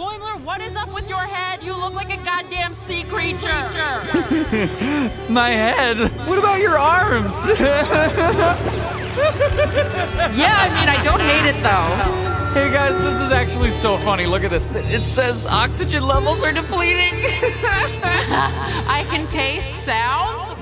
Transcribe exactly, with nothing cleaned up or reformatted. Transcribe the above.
Boimler, what is up with your head? You look like a goddamn sea creature. My head? What about your arms? Yeah, I mean, I don't hate it though. Hey guys, this is actually so funny. Look at this. It says oxygen levels are depleting. I can taste sounds